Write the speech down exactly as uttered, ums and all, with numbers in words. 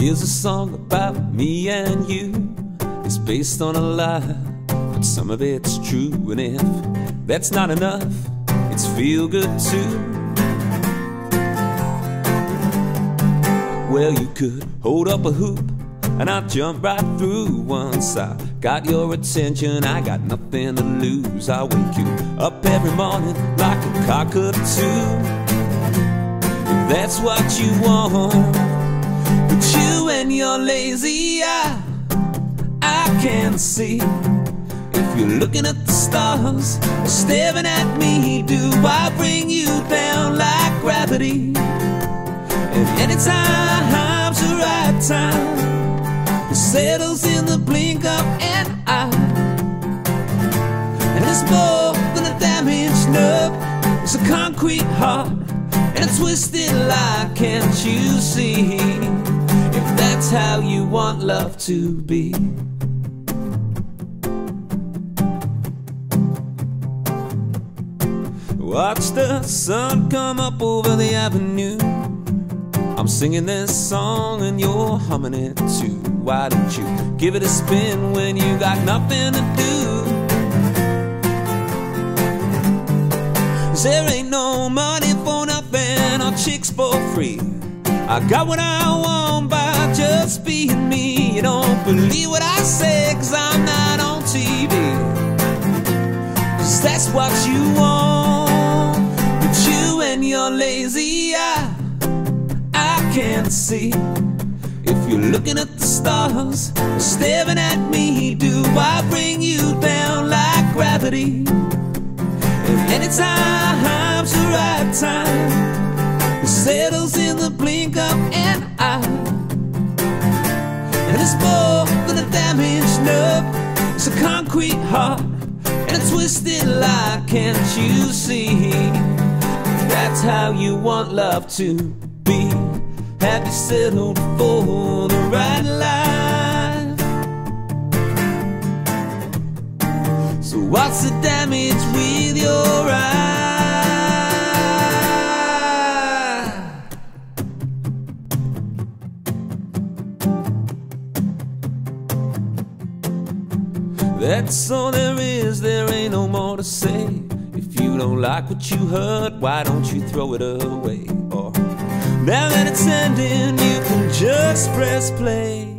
Here's a song about me and you. It's based on a lie, but some of it's true. And if that's not enough, it's feel good too. Well, you could hold up a hoop and I'll jump right through. Once I got your attention, I got nothing to lose. I'll wake you up every morning like a cockatoo. If that's what you want, but you and your lazy eye, I can't see. If you're looking at the stars or staring at me, do I bring you down like gravity? And anytime's the right time, it settles in the blink of an eye. And it's more than a damaged nerve, it's a concrete heart and a twisted lie. Can't you see? If that's how you want love to be. Watch the sun come up over the avenue. I'm singing this song and you're humming it too. Why don't you give it a spin when you got nothing to do? 'Cause there ain't no money for nothing or chicks for free. I got what I want by just being me. You don't believe what I say 'cause I'm not on T V. 'Cause that's what you want, but you and your lazy eye, I can't see. If you're looking at the stars or staring at me, do I bring you down like gravity? And anytime's the right time, it settles in the blink of an eye. And it's more than a damaged nerve, it's a concrete heart and a twisted lie. Can't you see? That's how you want love to be. Have you settled for the right life? So what's the damage with your eye? That's all there is, there ain't no more to say. If you don't like what you heard, why don't you throw it away? Or now that it's ending, you can just press play.